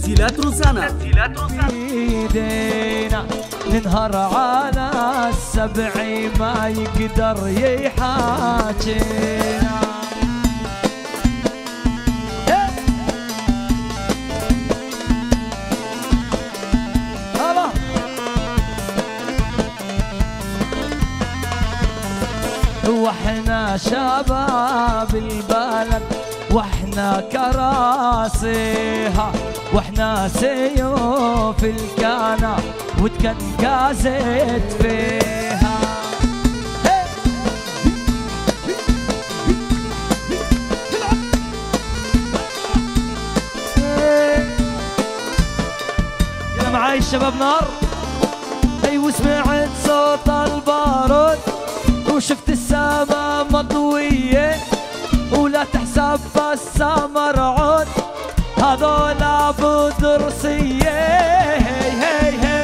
تسجيلات روزانا ايدينا ننهر على السبع ما يقدر يحاكينا. واحنا شباب البلد واحنا كراسيها واحنا سيوف الكانا وتكنكازت فيها. يلا معاي الشباب نار. ايوه سمعت صوت البارود وشفت السما مضوية ولا تحسب بس مرعون هذول ابو درسية. هي هي هي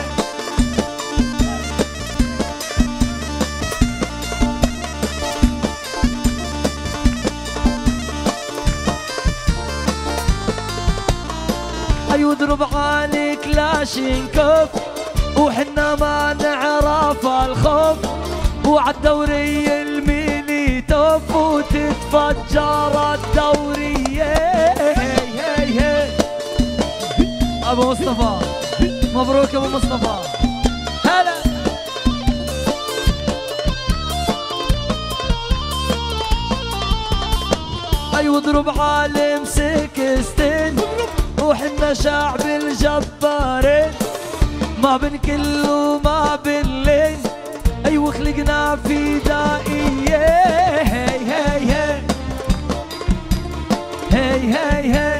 ايوه اضرب علي كلاشينكوف وحنا ما نعرف الخوف وعالدوري الميليتوف وتتفجر الدورية. هي هي هي ابو مصطفى مبروك ابو مصطفى. هلا ايوه اضرب عالم سكستين وحنا شعب الجبارين ما بين كل وما بين لين. ايوه خلقنا فدائية. هي هي هي هي هي هي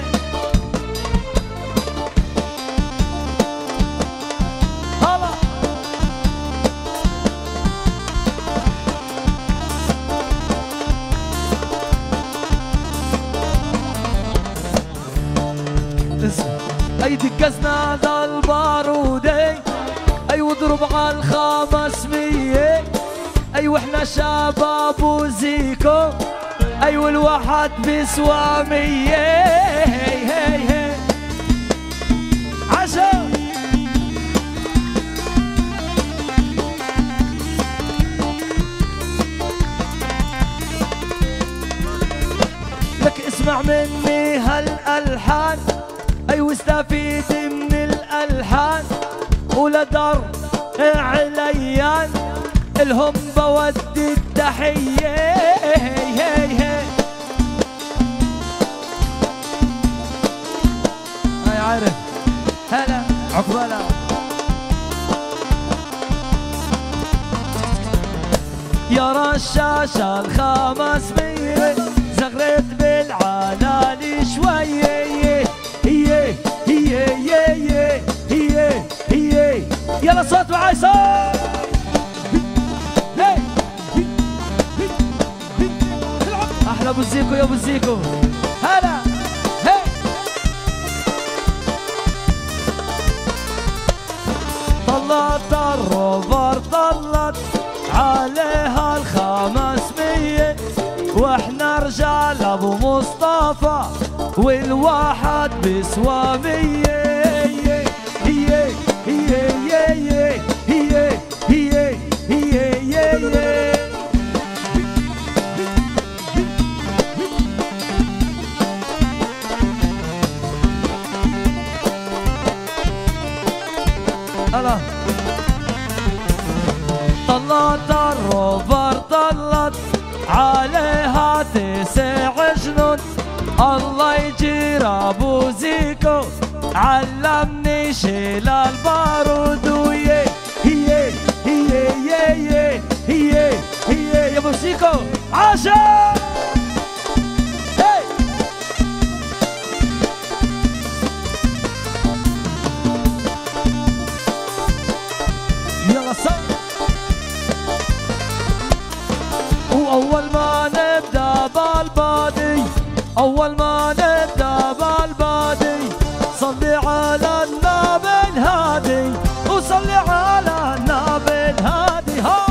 هلا اي دقزنا ذا البارودي ايوه اضرب على 500. ايوه احنا شباب وزيكو ايوه الواحد بيسوى 100. هي هي هي عشا لك اسمع مني هالالحان ايوه استفيد من الالحان ولا دار عليان الهم بودي التحية. هي هي هي هاي عارف. هلا عقبالها يا رشاشة 500 زغرت بالعلالي شوية. هي هي هي هي هي يلا صوت معاي صوت. احلى ابو زيكو يا ابو زيكو. هلا هي طلعت الروفر طلت عليها 500 واحنا رجال ابو مصطفى والواحد بيسوى 100. هي هي هي هي هي هي هي هلا طلعت الروفر طلت عليها 9 جنود الله يجير ابو زيكو علمني شيل البارود. ويا هي هي هي هي هي يا ابو زيكو عاشا. يلا صار واول ما نبدا بالبادي اول ما نبدا بالبادي صلي على النبي الهادي وصلي على النبي الهادي. ها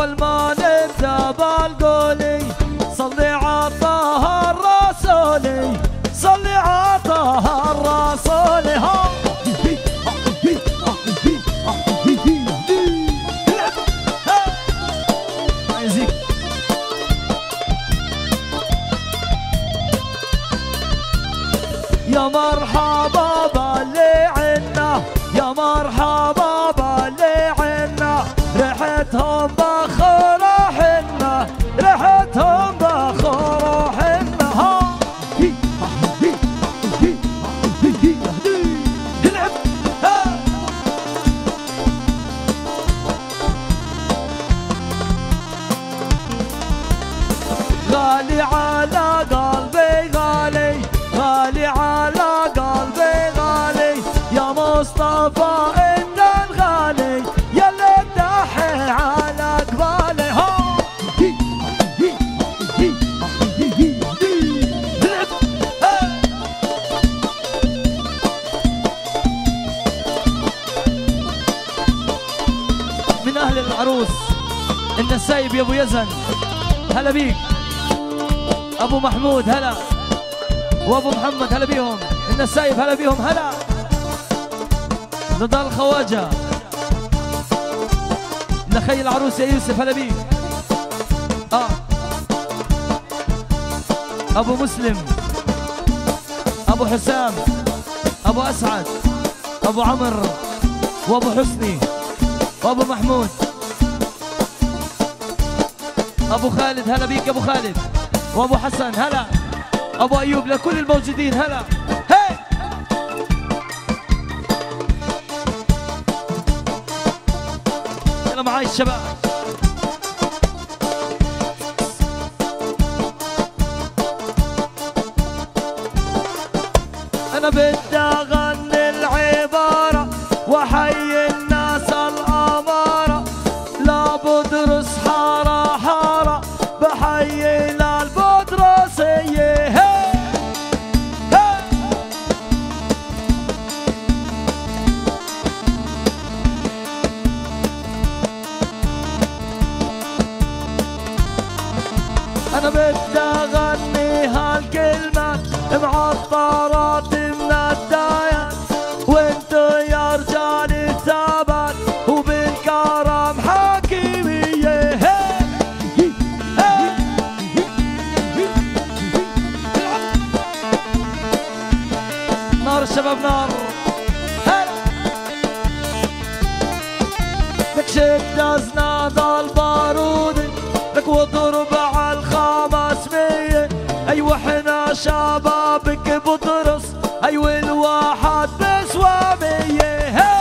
أول ما نبدأ بالقولي صلي على طه الرسولي، صلي على طه الرسولي. ها يا مرحبا باللي عنا، يا مرحبا باللي عنا، ريحتهم بخور حنا، ريحتهم بخور حنا. ها نلعب غالي على قلبي غالي، غالي على قلبي غالي، يا مصطفى انت الغالي، يا اللي تدحي على قبالي. ها من اهل العروس النسايب يا ابو يزن، هلا بيك. ابو محمود هلا، وابو محمد هلا بيهم. النسايب هلا بيهم. هلا نضال الخواجه، لخي العروس يا يوسف هلا بيك. ابو مسلم، ابو حسام، ابو اسعد، ابو عمر، وابو حسني، وابو محمود، ابو خالد هلا بيك. ابو خالد وابو حسن هلا، ابو ايوب، لكل الموجودين هلا. هي يلا معاي الشباب. انا بدي اغني العباره واحيي الناس الاماره، لابد رس حاره حاره بحيي للبدرسيه. أنا بدي أغني هالكلمات معطرات من الدايات، وانتو يا رجالي ثبات وبالكرم حكيمية. نار الشباب نار. لك شد أزناد البارودي، لك واضرب على 500. أيوة احنا شبابك بطرس، أيوة الواحد بسوى 100.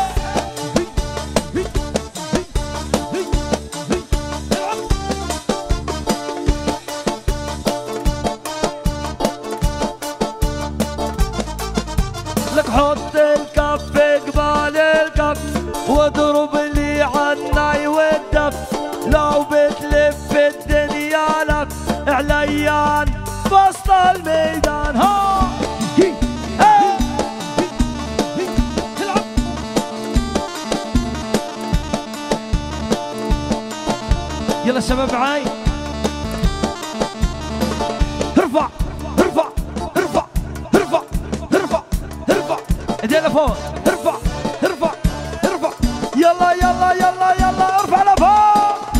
لك حط الكف قبال الكف واضرب لي عني والدف، لو بتلف الدنيا لف عليان بسط الميدان. ها يلا الشباب معاي. ارفع ارفع ارفع ارفع ارفع ارفع ايدينا فوق. ارفع ارفع ارفع يلا يلا يلا يلا ارفع لفوق.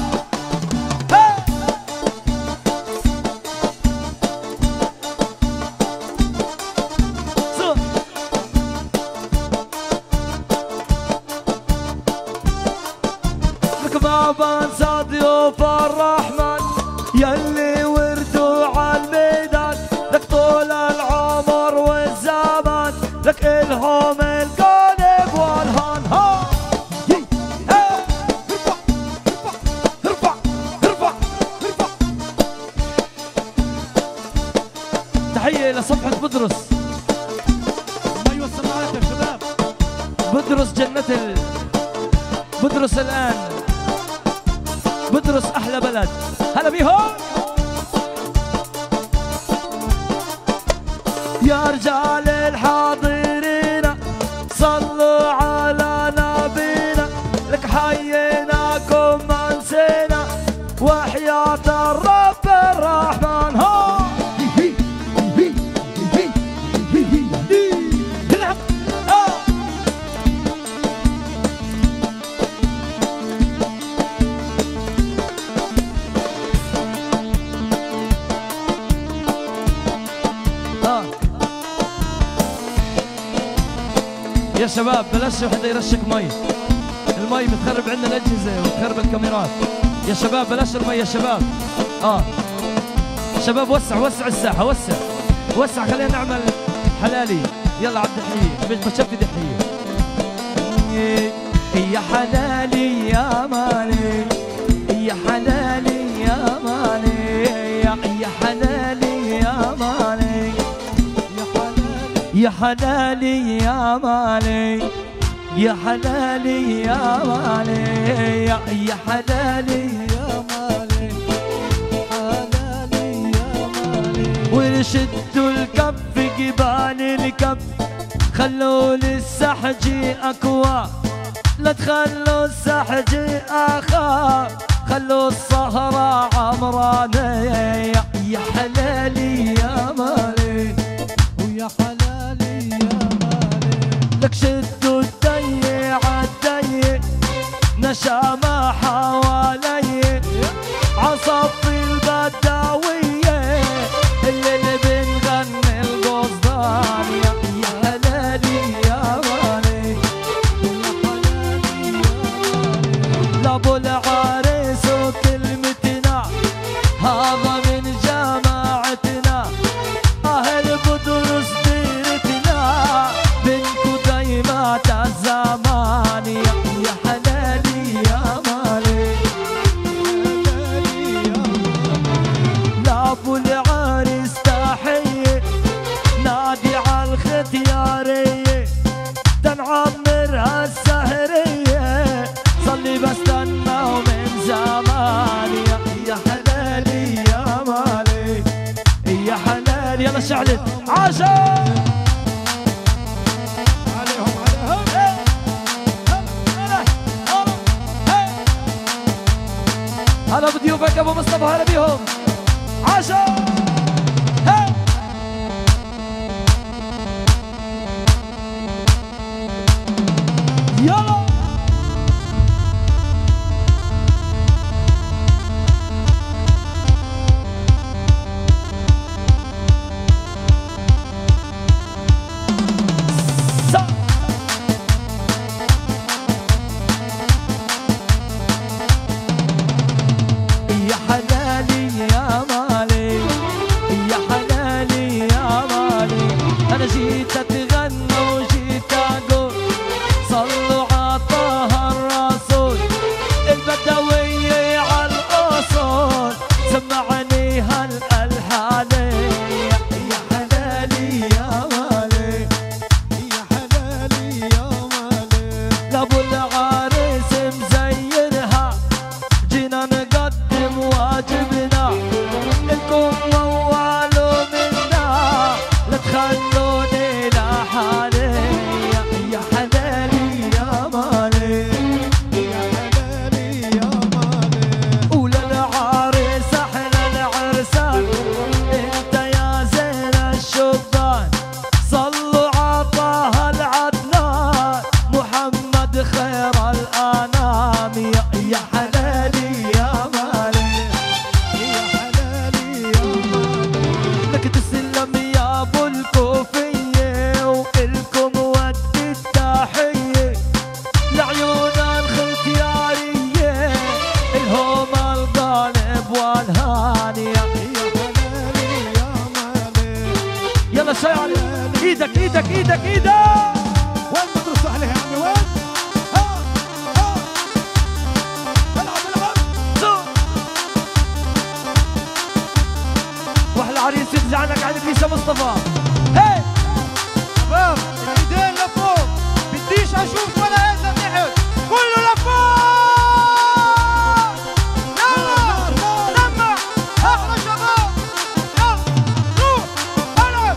لك ما بنسى ضيوف الرحمن يلي وردوا عالميدان، لك طول العمر والزمان، لك الهم القلب والهان. ها ارفع ارفع ارفع ارفع. تحية لصفحة بدرس. ما يوصل معاك يا شباب. بدرس جنة بدرس الآن، بدرس أحلى بلد. هلا بيهم يا رجال الحاضرين، صلوا على نبينا، لك حييناكم ما نسينا، يا شباب بلاش حدا يرشك مي، المي بتخرب عندنا الاجهزه وبتخرب الكاميرات. يا شباب بلاش المي يا شباب. شباب وسع الساحه، وسع خلينا نعمل حلالي. يلا عبد الحي بشفي دحيه. يا حلالي يا مالي، يا حلالي يا مالي، يا حلالي يا مالي، يا حلالي يا مالي، يا حلالي يا مالي، يا حلالي يا مالي، حلالي يا مالي. ونشدوا الكف جبال الكف، خلوا للسحجي أكوى، لا تخلوا السحجي أخاف، خلوا الصهرة عمرانة. يا حلالي يا مالي، ويا حلالي يا مالي. لك شدوا الدي عالدي، نشامة حوالي، عصفي البداوية، اللي بنغني القصدان. يا حلالي يا مالي، لابو العريس وكلمتنا، هذا من جماعتنا، أهل بدرس ديرتنا، بنكو دايمات الزمان. يا حلالي يا مالي، لابو العريس تحية، نادي عالختيارية، تنعمرها السهرية، صلي بستنى ومن زمان. يا حلالي يا مالي، يا حلالي. يلا شعلت عاشا عليهم هلا بضيوفك ابو مصطفى، هلا بيهم عاشا. يلا يا حلالي يا مالي، يا حلالي يا مالي. أنا جيت أتغنى وجيت أقول صلوا على طه الرسول، البدوية على الأصول، سمعني هالألحان. يا حلالي يا مالي، يا حلالي يا مالي. لابو العريس مزينها، جينا نقدم واجبنا، الكم موالوا منا، لا تخلوني لحالي. يا حلالي يا مالي، يا حلالي يا مالي. وللعريس احلى العرسان، انت يا زين الشبان، صلوا على طه العدنان، محمد خير الانام. يا حلالي يا مالي، يا حلالي يا مالي. لك تسلم يا ابو الكوفيه، والكم ودي التحيه، لعيون الختياريه، الهم القالب والهان. يا حلالي يا مالي. يلا شايع ايدك ايدك ايدك ايدك. وين مدرسة عليها يا عمي وين؟ واحلى عريس يرجع عنك عند كنيسة مصطفى. هي شباب الايدين لفوق، بديش اشوف ولا ايد لتحت، كله لفوق. يلا لمع احلى شباب، يلا روح العب.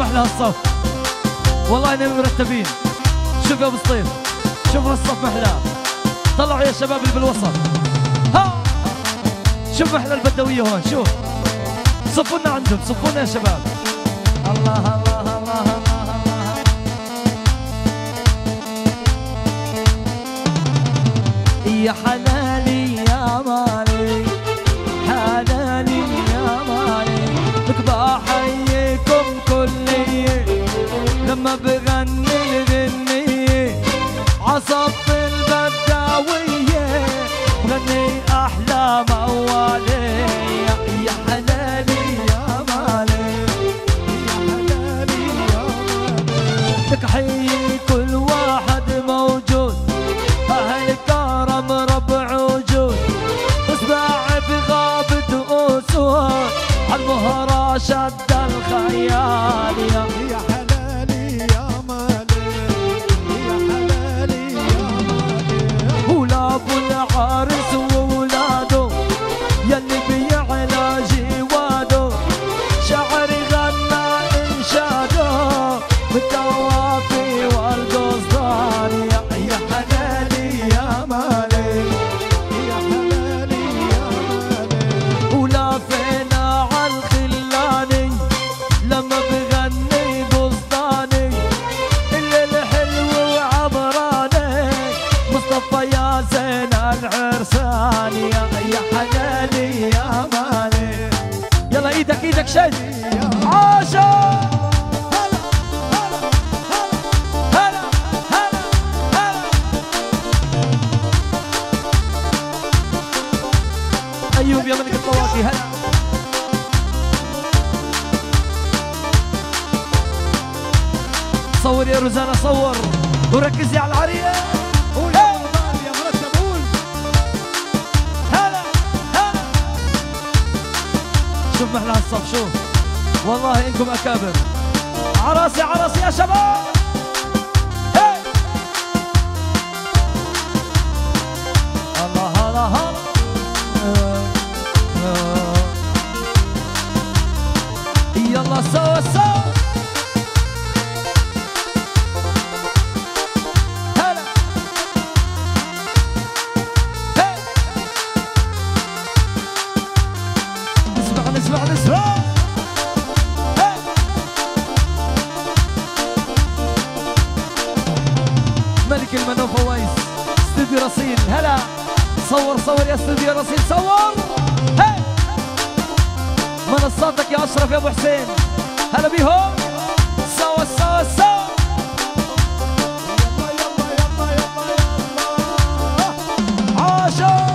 محلى هالصف، والله انهم مرتبين. شوف يا ابو سطيف، شوف هالصف محلاه. طلعوا يا شباب اللي بالوسط، ها شوف محلى البدويه هون. شوف صفوا لنا عندهم، صفوا لنا يا شباب. الله الله الله الله الله. يا حلالي يا مالي، حلالي يا مالي، لك بحييكم كلية لما بغني الغنية عصف البداوية، بغني أحلى موالي. يا حلالي يا مالي، يا حلالي يا مالي، لك حيي كل واحد موجود، أهل كرم ربع وجود، اسمع بغابة أسود عالمهرة شد الخيال. يا حلالي يا مالي، يا حلالي يا مالي، ولابو العرس وولاده يلي بيعلى جواده، شعر غنى انشاده بالتوافي والقصدان. يا حلالي يا مالي، يا حلالي يا مالي، ولافينا عالخلاني لما بغني قصداني، اللي الحلو وعبراني مصطفى يا زين العرسان. يا حلالي يا مالي، يلا ايدك ايدك شد عاشا. هلا هلا هلا ايوب يا ملك الطواقي. هلا صور يا روزانا، صور وركزي على العرية. قول يا رمضان يا مرتب قول. هلا هلا شوف محلى هالصف، شوف والله انكم اكابر. عراسي عراسي يا شباب. هي الله هلا هلا. يلا سوا سوا. هلا هي نسمع نسمع نسمع. هي ملك المنوف فوايز استوديو رصيل. هلا صور صور يا استوديو رصيل، صور. هي منصاتك يا اشرف يا ابو حسين. هلا بيهم سوا سوا سوا. يلا يلا يلا يلا يلا. عاشا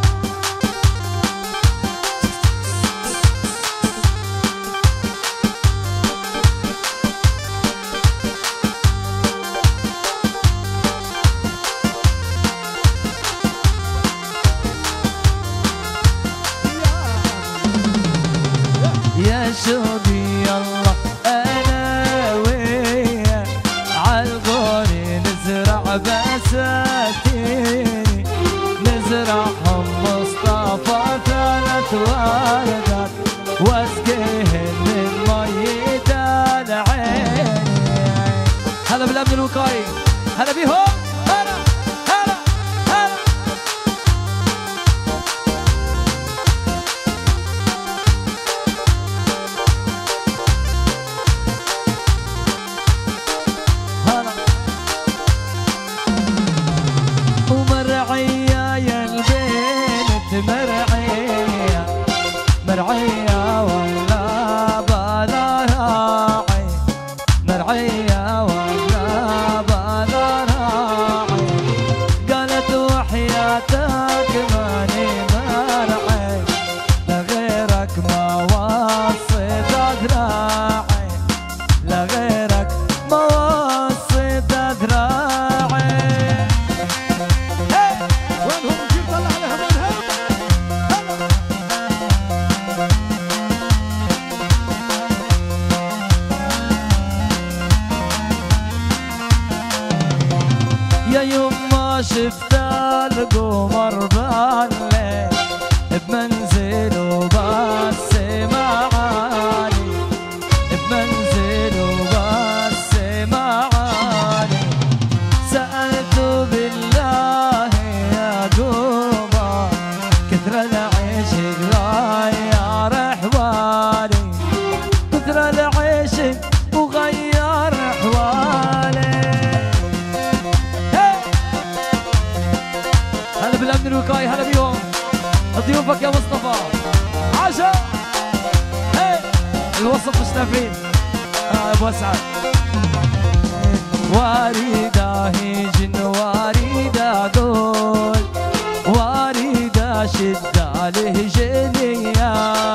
يا شوقي يلا انا وياك عالغوري نزرع بساتيني، نزرعهم مصطفى 3 وردات واسقيهن من مية العين. هلا بالامن الوقائي، هلا بيهم. هلا هلا هلا هلا. ومرعية يا البنت مرعية، مرعية ولا بلا راعي، مرعية ولا بلا راعي، قالت وحياتك ماني مرعي، لغيرك ما وصيت ذراعي، لغيرك ما وصيت ذراعي. وينهم نجيب طلع عليها وينها. يا يما شفت القمر بالليل بمنزل وبس معاني، بمنزل وبس كيفك يا مصطفى؟ عاشا الوسط مش نافين. يا ابو اسعد واريده هيجن واريده قول واريده شد عليه جنيه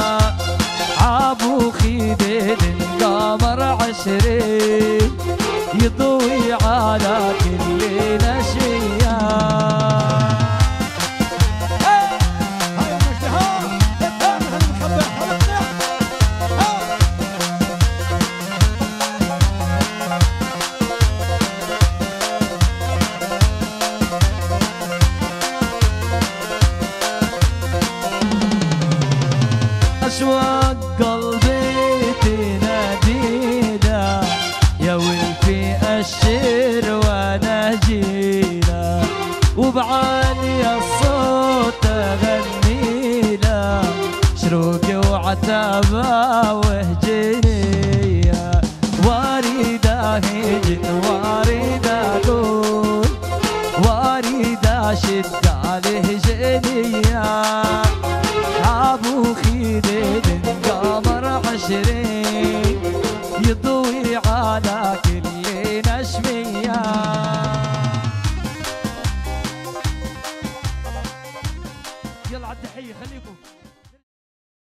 عابو خيدين القمر عشرين يضوي على كل نشيه. أشواق قلبي تنادينا يا ولفي الشير ونجينا وبعالي الصوت أغنينا شروقي وعتابة وهجينية واريدة هجن واريدة قول واريدة شد عليه جنية عابو خيدي